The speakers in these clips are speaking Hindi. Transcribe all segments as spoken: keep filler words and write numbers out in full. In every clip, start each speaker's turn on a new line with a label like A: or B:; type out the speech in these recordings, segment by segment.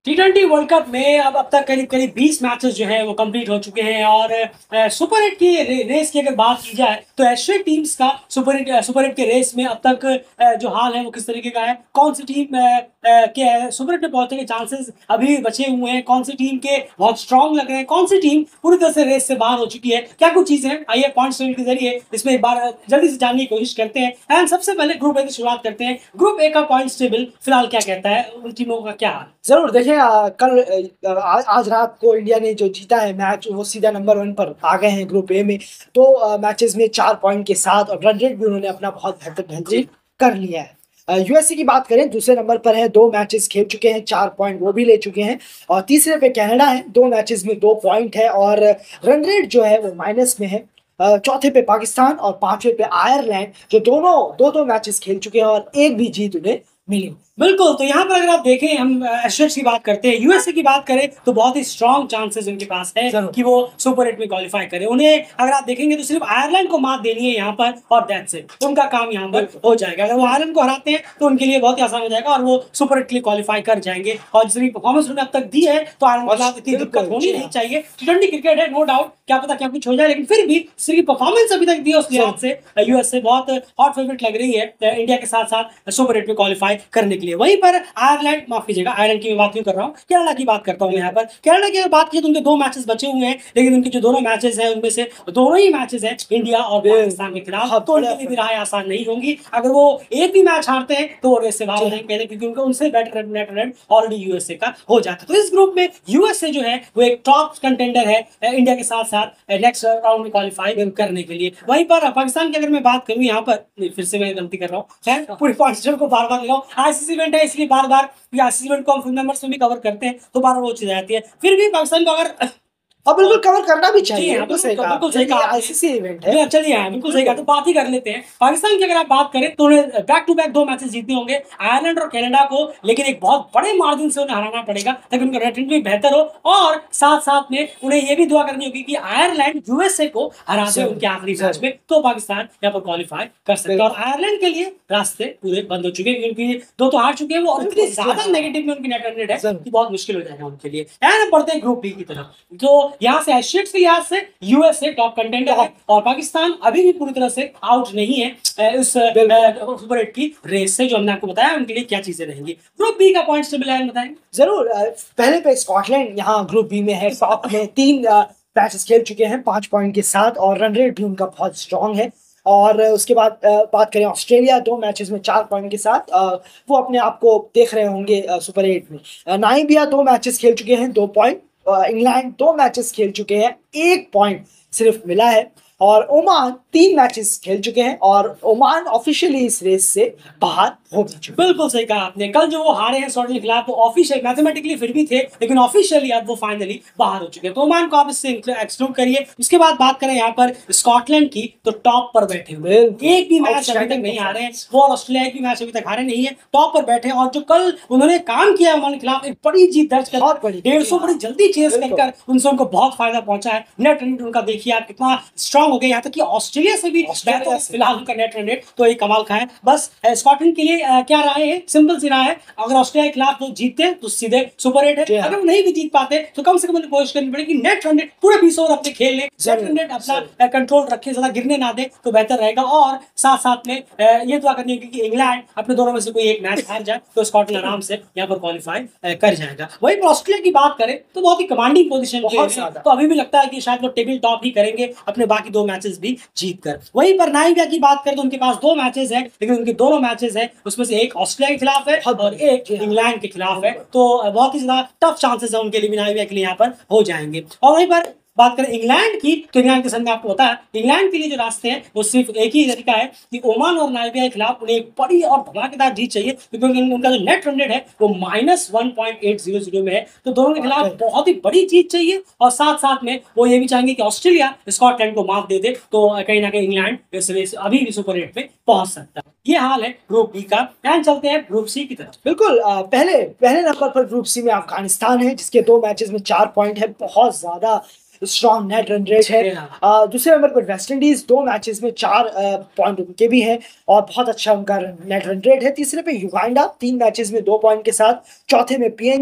A: टी ट्वेंटी वर्ल्ड कप में अब अब तक करीब करीब बीस मैचेस जो है वो कंप्लीट हो चुके हैं और अ, सुपर एट की रे, रेस की अगर बात की जाए तो एशिया टीम्स का सुपर एट सुपर एट के रेस में अब तक अ, जो हाल है वो किस तरीके का है, कौन सी टीम अ, अ, के सुपर एट में पहुंचने के चांसेस अभी बचे हुए हैं, कौन सी टीम के बहुत स्ट्रांग लग रहे हैं, कौन सी टीम पूरी तरह से रेस से बाहर हो चुकी है, क्या कुछ चीजें हैं, आइए पॉइंट्स के जरिए इसमें एक बार जल्दी से जानने की कोशिश करते हैं। एंड सबसे पहले ग्रुप ए की शुरुआत करते हैं। ग्रुप ए का पॉइंट्स टेबल फिलहाल क्या कहता है, उन टीमों का क्या हाल?
B: जरूर देखिए, आ, कल आ, आज आज रात को इंडिया ने जो जीता है मैच, वो सीधा नंबर वन पर आ गए हैं ग्रुप ए में। तो मैचेस में चार पॉइंट के साथ और रन रेट भी उन्होंने अपना बहुत बेहतर बेहतरीन कर लिया है। यूएसए की बात करें, दूसरे नंबर पर है, दो मैचेस खेल चुके हैं, चार पॉइंट वो भी ले चुके हैं। और तीसरे पे कनाडा है, दो मैचेस में दो पॉइंट है और रन रेट जो है वो माइनस में है। अ, चौथे पे पाकिस्तान और पांचवे पे आयरलैंड, जो दोनों दो दो मैचेस खेल चुके हैं और एक भी जीत उन्हें मिली।
A: बिल्कुल, तो यहाँ पर अगर आप देखें, हम एशर्ट्स की बात करते हैं, यूएसए की बात करें तो बहुत ही स्ट्रॉन्ग चांसेस उनके पास है कि वो सुपर एट में क्वालिफाई करें। उन्हें अगर आप देखेंगे तो सिर्फ आयरलैंड को मात देनी है यहाँ पर और दैट्स इट, उनका काम यहाँ पर हो जाएगा। अगर वो आयरलैंड को हराते हैं तो उनके लिए बहुत ही आसान हो जाएगा और वो सुपर एट के लिए क्वालिफाई कर जाएंगे। और जितनी परफॉर्मेंस उन्होंने अब तक दी है तो आयरलैंड के खिलाफ इतनी दिक्कत होनी नहीं चाहिए। टी ट्वेंटी क्रिकेट है, नो डाउट, क्या पता क्या कुछ हो जाए, लेकिन फिर भी सिर्फ परफॉर्मेंस अभी तक दी है उस लिहाज से यूएसए बहुत हॉट फेवरेट लग रही है इंडिया के साथ साथ सुपर एट में क्वालिफाई करने के लिए। वहीं पर आयरलैंड, माफ कीजिएगा, आयरलैंड की मैं बात नहीं कर रहा हूँ, कनाडा की बात करता हूँ यहाँ पर। कनाडा की अगर बात की तो उनके दो मैचेस बचे हुए हैं, लेकिन उनके जो दोनों मैचेस हैं उनमें से दोनों ही मैचेस हैं इंडिया और पाकिस्तान के खिलाफ, तो उनके लिए भी राह आसान नहीं होंगी। अगर वो एक भी मैच हारते हैं तो वो रेस से बाहर हो जाएंगे पहले, क्योंकि उनका उनसे better net run already USA का हो जाता है। तो इस ग्रुप में यूएसए जो है वो एक टॉप कंटेंडर है इंडिया के साथ साथ नेक्स्ट राउंड में क्वालिफाई करने के लिए। वहीं पर पाकिस्तान की अगर मैं बात करूँ, यहाँ पर फिर से मैं गलती कर रहा हूँ, पूरी पॉइंट्स को बार बार ले रहा हूँ, आईसीसी इवेंट है इसलिए बार बार आईसीसी इवेंट को हम फुल मेंबर्स में भी कवर करते हैं तो बार बार वो चीज आती है। फिर भी पाकिस्तान को अगर
B: अब बिल्कुल कवर करना भी चाहिए,
A: बिल्कुल सही कहा, बिल्कुल सही कहा,
B: आईसीसी इवेंट है।
A: चलिए हाँ, बिल्कुल सही कहा, तो बात ही कर लेते हैं। पाकिस्तान की अगर आप बात करें तो उन्हें बैक टू बैक दो मैचेस जीतने होंगे आयरलैंड और कनाडा को, लेकिन एक बहुत बड़े मार्जिन से उन्हें हराना पड़ेगा ताकि उनका रेटिंग भी बेहतर हो। और साथ साथ में उन्हें यह भी दुआ करनी होगी कि आयरलैंड यूएसए को हरा दे उनके आखिरी मैच में, तो पाकिस्तान यहाँ पर क्वालिफाई कर सकता है। और आयरलैंड के लिए रास्ते पूरे बंद हो चुके हैं क्योंकि दो तो हार चुके हैं वो, और इतनी ज्यादा नेगेटिव में उनकी नेट रन रेट है कि बहुत मुश्किल हो जाएगा उनके लिए। एंड बढ़ते हैं ग्रुप बी की तरफ, तो यहाँ से एशियट्स के लिहाज से यूएसए टॉप कंटेंडर है और पाकिस्तान अभी भी पूरी तरह से आउट नहीं है इस सुपर एट की रेस से। जो हमने आपको बताया उनके लिए क्या चीजें रहेंगी। ग्रुप बी का पॉइंट्स टेबल है, बताएंगे?
B: जरूर। पहले पे स्कॉटलैंड यहाँ ग्रुप बी में है, टॉप में, तीन मैचेस खेल चुके हैं पांच पॉइंट के साथ और रन रेट भी उनका बहुत स्ट्रांग है। और उसके बाद बात करें ऑस्ट्रेलिया, दो मैचेस में चार पॉइंट के साथ, वो अपने आप को देख रहे होंगे सुपर एट में। नाइजीरिया दो मैचेस खेल चुके हैं, दो पॉइंट। इंग्लैंड दो मैचेस खेल चुके हैं, एक पॉइंट सिर्फ मिला है। और ओमान तीन मैचेस खेल चुके हैं और ओमान ऑफिशियली इस रेस से बाहर हो चुके हैं।
A: बिल्कुल सही कहा आपने, कल जो वो हारे हैं स्कॉटलैंड के खिलाफ वो ऑफिशियल मैथमेटिकली फिर भी थे, लेकिन ऑफिशियली अब वो फाइनली बाहर हो चुके हैं, तो ओमान को आप इससे एक्सक्लूड करिए। उसके बाद बात करें यहाँ पर स्कॉटलैंड की, तो टॉप पर बैठे हुए, एक भी मैच अभी तक नहीं हारे हैं वो, और ऑस्ट्रेलिया एक भी मैच अभी तक हारे नहीं है, टॉप पर बैठे। और जो कल उन्होंने काम किया ओमान के खिलाफ, एक बड़ी जीत दर्ज कर डेढ़ सौ बड़ी जल्दी चेस कर उनसे उनको बहुत फायदा पहुंचा है। नेट रन उनका देखिए आप कितना स्ट्रॉन्ग हो गया, यहाँ तक कि ऑस्ट्रेलिया से भी फिलहाल उनका नेट रन रेट तो एक कमाल का है। बस स्कॉटलैंड के लिए आ, क्या राय है, सिंपल सी राय है, अगर ऑस्ट्रेलिया के खिलाफ तो जीतते तो सीधे सुपर एट है, अगर वो नहीं भी जीत पाते तो कम से कम उन्हें कोशिश करनी पड़ेगी नेट रन रेट पूरे बीस ओवर अपने खेल ले, नेट रन रेट अपना कंट्रोल रखे, ज्यादा गिरने ना दे तो बेहतर रहेगा। और साथ साथ में ये दुआ करनी होगी कि इंग्लैंड अपने दोनों में से कोई एक मैच हार जाए तो स्कॉटलैंड आराम से यहाँ पर क्वालिफाई कर जाएगा। वही पर ऑस्ट्रेलिया की बात करें तो बहुत ही कमांडिंग पोजीशन पे, तो अभी भी लगता है कि शायद वो टेबल टॉप ही करेंगे अपने बाकी दो मैचेस भी जीत कर। वहीं पर नाइजीरिया की बात करें तो उनके पास दो मैचेस हैं, लेकिन उनके दोनों मैचेस हैं उसमें से एक ऑस्ट्रेलिया के खिलाफ है और एक इंग्लैंड के खिलाफ है, तो बहुत ही ज्यादा टफ चांसेस है उनके लिए, नाइजीरिया के लिए यहाँ पर हो जाएंगे। और वहीं पर बात करें इंग्लैंड की, तो इंग्लैंड के सामने आपको पता है इंग्लैंड के लिए जो रास्ते हैं वो सिर्फ एक ही तरीका है कि ओमान और नाइजीरिया के खिलाफ उन्हें एक बड़ी और धमाकेदार जीत चाहिए, क्योंकि उनका जो नेट रन रेट है वो minus one point eight zero zero में है, तो दोनों के खिलाफ बहुत ही बड़ी जीत चाहिए। और साथ साथ में वो ये भी चाहेंगे कि ऑस्ट्रेलिया स्कॉटलैंड को मात दे दे, तो कहीं ना कहीं इंग्लैंड इस रेस अभी भी सुपर एट में पहुंच सकता है। ये हाल है ग्रुप बी का। एंड चलते हैं ग्रुप सी की तरफ।
B: बिल्कुल, पहले पहले नंबर पर ग्रुप सी में अफगानिस्तान है, जिसके दो मैचेस में चार पॉइंट है, बहुत ज्यादा स्ट्रॉन्ग नेट रन रेट है। आ, दूसरे नंबर पर वेस्ट इंडीज, दो मैचेस में चार पॉइंट उनके भी हैं और बहुत अच्छा उनका नेट रन रेट है। तीसरे पे युगांडा, तीन मैचेस में दो पॉइंट के साथ। चौथे में पीएनजी,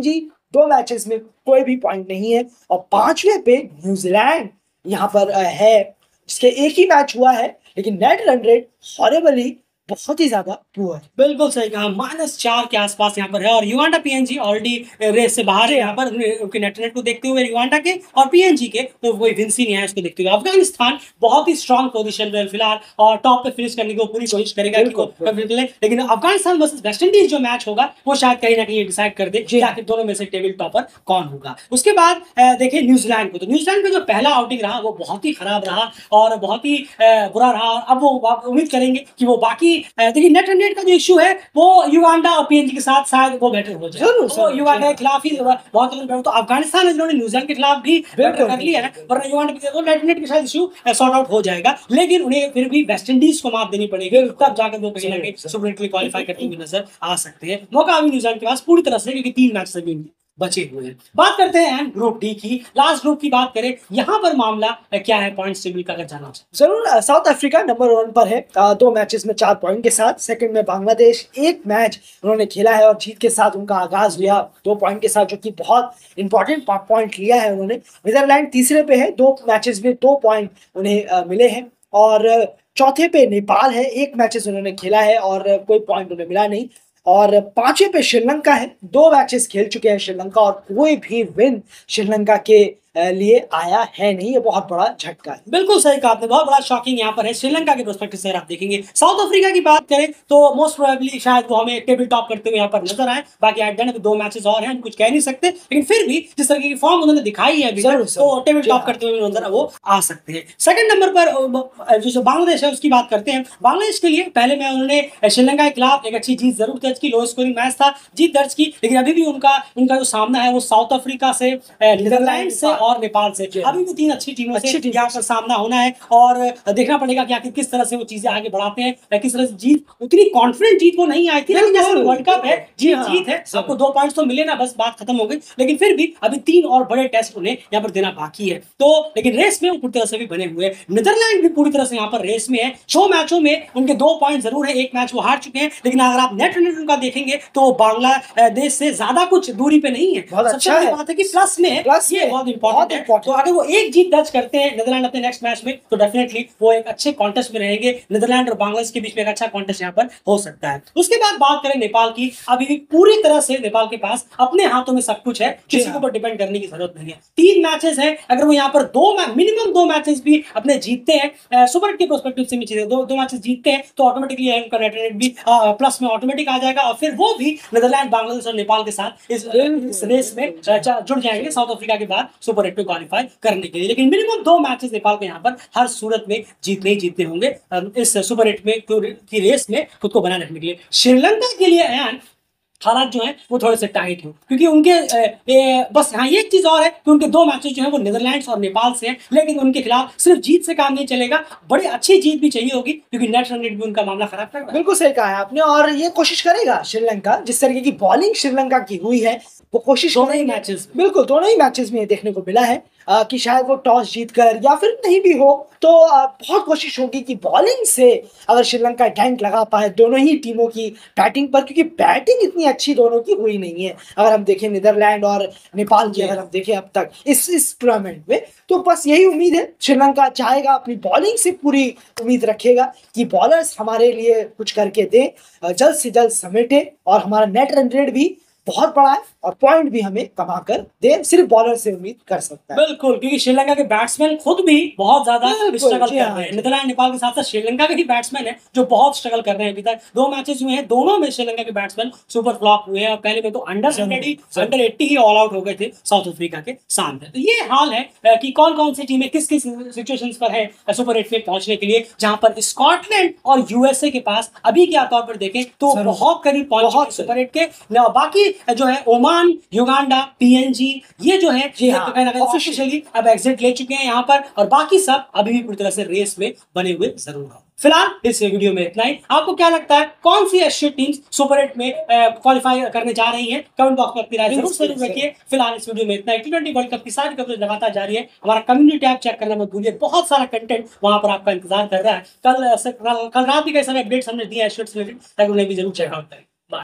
B: दो मैचेस में कोई भी पॉइंट नहीं है। और पांचवें पे न्यूजीलैंड यहाँ पर अ, है, जिसके एक ही मैच हुआ है, लेकिन नेट रन रेट हॉरेबली बहुत ही ज्यादा पुअर।
A: बिल्कुल सही कहा, माइनस चार के आसपास यहाँ पर है। और युगांडा पीएनजी ऑलरेडी रेस से बाहर है यहाँ पर, उनके नेट रेट को देखते हुए युगांडा के और पीएनजी के तो कोई विंस ही नहीं है उसको देखते हुए। अफगानिस्तान बहुत ही स्ट्रांग पोजीशन में फिलहाल और टॉप पे फिनिश करने की वो पूरी कोशिश करेगा कि वो निकले। लेकिन अफगानिस्तान वर्सेस वेस्ट इंडीज जो मैच होगा वो शायद कहीं ना कहीं डिसाइड कर दे कि आखिर दोनों में से टेबल टॉपर कौन होगा। उसके बाद देखिए न्यूजीलैंड को, तो न्यूजीलैंड का जो पहला आउटिंग रहा वो बहुत ही खराब रहा और बहुत ही बुरा रहा। अब वो उम्मीद करेंगे कि वो बाकी देखिए नेट रन रेट का जो इशू है वो युगांडा और पीएनजी के साथ शायद वो बेटर हो जाए। तो युगांडा के खिलाफ ही बहुत रन, तो अफगानिस्तान जिन्होंने न्यूजीलैंड के खिलाफ भी कर लिया है, वरना युगांडा के नेट रन रेट के साथ इशू सॉर्ट आउट हो जाएगा। लेकिन उन्हें फिर भी वेस्ट इंडीज को मात देनी पड़ेगी, तब जाकर वो कहीं ना कहीं सुपर एट के लिए क्वालीफाई करते हुए नजर आ सकते हैं। मौका अभी न्यूजीलैंड के पास पूरी तरह से, क्योंकि तीन मैच अभी बचे हुए हैं। बात करते हैं ग्रुप डी की, लास्ट ग्रुप की बात करें, यहाँ पर मामला क्या है पॉइंट्स टेबल का अगर जानना चाहें।
B: जरूर, साउथ अफ्रीका नंबर वन पर है दो मैचेस में चार पॉइंट के साथ। सेकंड में बांग्लादेश, एक मैच उन्होंने खेला है और जीत के साथ उनका आगाज हुआ दो पॉइंट के साथ, जो कि बहुत इंपॉर्टेंट पॉइंट लिया है उन्होंने। नीदरलैंड तीसरे पे है, दो मैचेस में दो पॉइंट उन्हें मिले हैं। और चौथे पे नेपाल है, एक मैचेस उन्होंने खेला है और कोई पॉइंट उन्हें मिला नहीं। और पांचवें पे श्रीलंका है, दो मैचेस खेल चुके हैं श्रीलंका और कोई भी विन श्रीलंका के लिए आया है नहीं। ये बहुत बड़ा झटका है।
A: बिल्कुल सही कहा आपने, बहुत बड़ा शॉकिंग यहाँ पर है श्रीलंका के प्रोस्पेक्टिव से। आप देखेंगे साउथ अफ्रीका की बात करें तो मोस्ट प्रोबेबली शायद वो हमें टेबल टॉप करते हुए यहाँ पर नजर आए। बाकी एट द एंड दो मैचेस और हैं, कुछ कह नहीं सकते, लेकिन फिर भी जिस तरह की फॉर्म उन्होंने दिखाई है तो टेबल टॉप करते हुए नजर वो आ सकते हैं। सेकंड नंबर पर जो बांग्लादेश है उसकी बात करते हैं। बांग्लादेश के लिए पहले में उन्होंने श्रीलंका के खिलाफ एक अच्छी जीत जरूर दर्ज की, लो स्कोरिंग मैच था, जीत दर्ज की, लेकिन अभी भी उनका उनका जो सामना है वो साउथ अफ्रीका से, नीदरलैंड से और नेपाल से, अभी भी तीन अच्छी टीमों से यहाँ पर सामना होना है। और देखना पड़ेगा कि आखिर किस तरह से वो चीजें आगे बढ़ाते हैं, किस तरह से जीत, उतनी कॉन्फिडेंट जीत वो नहीं आई थी, लेकिन जैसे वर्ल्ड कप है जीत जीत है, आपको दो पॉइंट्स तो मिले ना, बस बात खत्म हो गई। लेकिन फिर भी अभी तीन और बड़े टेस्ट उन्हें यहाँ पर देना बाकी है। तो लेकिन रेस में वो पूरी तरह से भी बने हुए हैं। नीदरलैंड भी पूरी तरह से यहाँ पर रेस में है, छह मैचों में उनके दो पॉइंट जरूर है, एक मैच वो हार चुके हैं, लेकिन अगर आप नेट रन उनका देखेंगे तो बांग्लादेश से ज्यादा कुछ दूरी पे नहीं है। सबसे बड़ी बात है कि प्लस में है, ये बहुत इंपॉर्टेंट है। तो अगर वो एक जीत दर्ज करते हैं नीदरलैंड अपने नेक्स्ट मैच में तो डेफिनेटली वो एक अच्छे कॉन्टेस्ट में रहेंगे। नीदरलैंड और बांग्लादेश के बीच में एक अच्छा कॉन्टेस्ट यहाँ पर हो सकता है। उसके बाद बात करें नेपाल की, अभी भी पूरी तरह से नेपाल के पास अपने हाथों में सब कुछ है, किसी के ऊपर डिपेंड करने की जरूरत नहीं है। तीन मैचेस है, अगर वो यहाँ पर दो मिनिमम दो मैचेस भी अपने जीतते हैं, सुपर एट के प्रोस्पेक्टिव से चीजें दो दो मैचेस जीतते हैं तो ऑटोमेटिकली उनका नेट रेट भी प्लस में ऑटोमेटिक आ जाएगा और फिर वो भी नीदरलैंड, बांग्लादेश और नेपाल के साथ इस रेस में जुड़ जाएंगे साउथ अफ्रीका के बाद सुपर एट पे क्वालिफाई करने के लिए। लेकिन मिनिमम दो मैचेस नेपाल को यहाँ पर हर सूरत में जीतने ही जीतने होंगे इस सुपर एट में की रेस में खुद को बनाए रखने के लिए। श्रीलंका के लिए अयान हालात जो है वो थोड़े से टाइट हैं, क्योंकि उनके ए, ए, बस हाँ ये एक चीज और है कि उनके दो मैचेस जो है वो नीदरलैंड्स और नेपाल से हैं, लेकिन उनके खिलाफ सिर्फ जीत से काम नहीं चलेगा, बड़ी अच्छी जीत भी चाहिए होगी, क्योंकि नेट रन रेट भी उनका मामला खराब कर रहा है।
B: बिल्कुल सही कहा है आपने, और ये कोशिश करेगा श्रीलंका, जिस तरीके की बॉलिंग श्रीलंका की हुई है वो कोशिश
A: दोनों ही मैचेस
B: बिल्कुल दोनों ही मैचेस में देखने को मिला है आ, कि शायद वो टॉस जीतकर या फिर नहीं भी हो तो आ, बहुत कोशिश होगी कि बॉलिंग से अगर श्रीलंका टैंक लगा पाए दोनों ही टीमों की बैटिंग पर, क्योंकि बैटिंग इतनी अच्छी दोनों की हुई नहीं है। अगर हम देखें नीदरलैंड और नेपाल की, अगर हम देखें अब तक इस इस टूर्नामेंट में, तो बस यही उम्मीद है, श्रीलंका चाहेगा अपनी बॉलिंग से पूरी उम्मीद रखेगा कि बॉलर्स हमारे लिए कुछ करके दें, जल्द से जल्द समेटे और हमारा नेट रन रेट भी बहुत बड़ा है और पॉइंट भी हमें कमा कर दे, सिर्फ बॉलर से उम्मीद कर सकता है।
A: बिल्कुल, क्योंकि श्रीलंका के बैट्समैन खुद भी बहुत ज्यादा स्ट्रगल कर रहे हैं। नीदरलैंड नेपाल के साथ साथ श्रीलंका के भी बैट्समैन है जो बहुत स्ट्रगल कर रहे हैं। अभी तक दो मैचेस हुए हैं, दोनों में श्रीलंका के बैट्समैन सुपर फ्लॉप हुए हैं और पहले में तो अंडर अंडर एट्टी ही ऑल आउट हो गए थे साउथ अफ्रीका के सामने। तो ये हाल है कि कौन कौन सी टीमें किस किस सिचुएशन पर है सुपर एट में पहुंचने के लिए, जहां पर स्कॉटलैंड और यूएसए के पास अभी के तौर पर देखें तो बहुत करीब पहुंचे सुपर एट के। बाकी जो है ओमान, युगांडा, पीएनजी, ये जो है ऑफिशियली अब एग्जिट ले चुके हैं यहाँ पर, और बाकी सब अभी भी पूरी तरह से रेस में बने हुए जरूर हैं। फिलहाल इस वीडियो में इतना ही। आपको क्या लगता है कौन सी एशियन टीम्स सुपर एट में क्वालिफाई करने जा रही हैं? कमेंट बॉक्स में अपनी राय जरूर जरूर रखिए। फिलहाल इस वीडियो में इतना ही। टी ट्वेंटी वर्ल्ड कप की सारी कवरेज लगातार जारी है। हमारा कम्युनिटी टैब चेक करना मत भूलिए, बहुत सारा कंटेंट वहां पर आपका इंतजार कर रहा है। कल कल रात भी कई सारे अपडेट्स हमने दिए हैं एशियन से रिलेटेड, ताकि उन्हें भी जरूर चेकआउट करें।